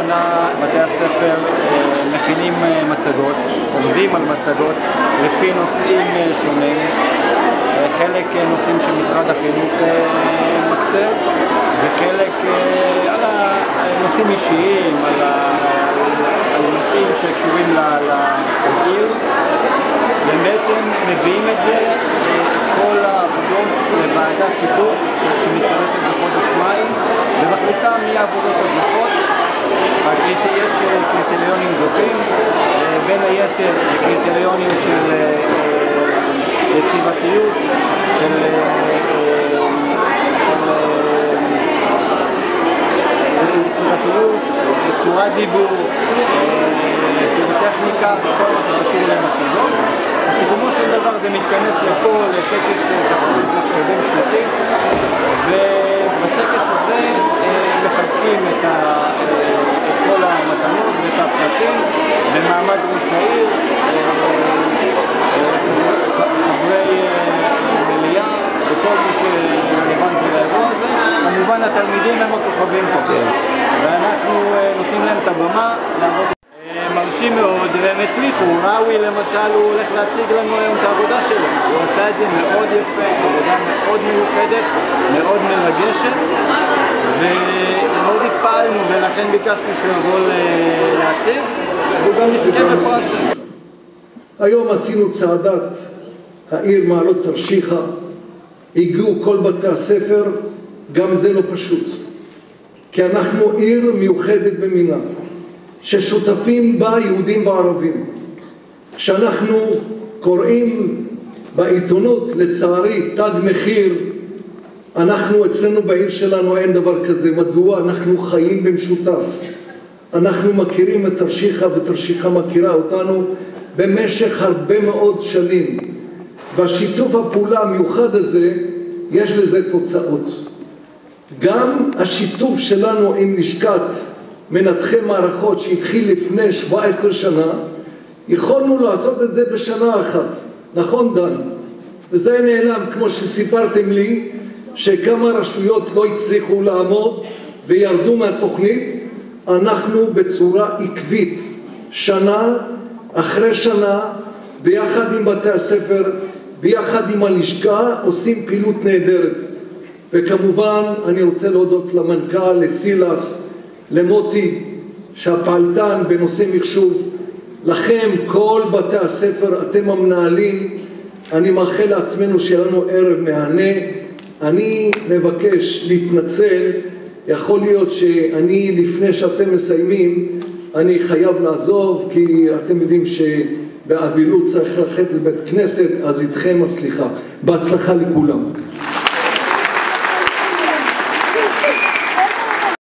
שנה בתי הספר מכינים מצגות, עובדים על מצגות לפי נושאים שונים, חלק נושאים שמשרד החינוך מקצה וחלק על נושאים אישיים, על נושאים שקשורים לעיר, והם בעצם מביאים את זה, כל העבודות לוועדת שיפוט שמתכנסת בחודש מאי ומחליטה מי העבודות הזוכות. יש קריטריונים זוכים, בין היתר קריטריונים של יצירתיות, של צורת דיבור, פירוטכניקה וכל מה שקשור למצגות. בסיכומו של דבר זה מתכנס לפה לטקס תחרות מחשבים שנתי, ובטקס הזה מחלקים את כל המתנות ואת הפרטים במעמד ראש העיר, חברי מליאה וכל מי שרלוונטי לאירוע הזה. כמובן התלמידים הם הכוכבים פה, ואנחנו נותנים להם את הבמה לעבוד. מרשים מאוד, והם הצליחו. ראוי למשל, הוא הולך להציג לנו היום את העבודה שלו. הוא עשה את זה מאוד יפה, עבודה מאוד מיוחדת, מאוד מרגשת, ומאוד התפעלנו, ולכן ביקשנו שיבוא להציג, והוא גם נזכה בפרס. היום עשינו צעדת העיר מעלות תרשיחא, הגיעו כל בתי הספר, גם זה לא פשוט, כי אנחנו עיר מיוחדת במינה, ששותפים בה יהודים וערבים. כשאנחנו קוראים בעיתונות, לצערי, תג מחיר, אנחנו אצלנו בעיר שלנו אין דבר כזה. מדוע? אנחנו חיים במשותף. אנחנו מכירים את תרשיחא ותרשיחא מכירה אותנו במשך הרבה מאוד שנים. בשיתוף הפעולה המיוחד הזה יש לזה תוצאות. גם השיתוף שלנו עם לשכת מנתחי מערכות שהתחיל לפני 17 שנה, יכולנו לעשות את זה בשנה אחת. נכון דן? וזה נעלם, כמו שסיפרתם לי, שכמה רשויות לא הצליחו לעמוד וירדו מהתוכנית. אנחנו בצורה עקבית, שנה אחרי שנה, ביחד עם בתי הספר, ביחד עם הלשכה, עושים פעילות נהדרת. וכמובן אני רוצה להודות למנכ"ל, לסילס, למוטי, שהפעלתן בנושא מחשוב. לכם, כל בתי הספר, אתם המנהלים, אני מאחל לעצמנו שיהיה לנו ערב מהנה. אני מבקש להתנצל, יכול להיות שאני לפני שאתם מסיימים, אני חייב לעזוב, כי אתם יודעים שבאבילות צריך ללכת לבית כנסת, אז איתכם הסליחה. בהצלחה לכולם.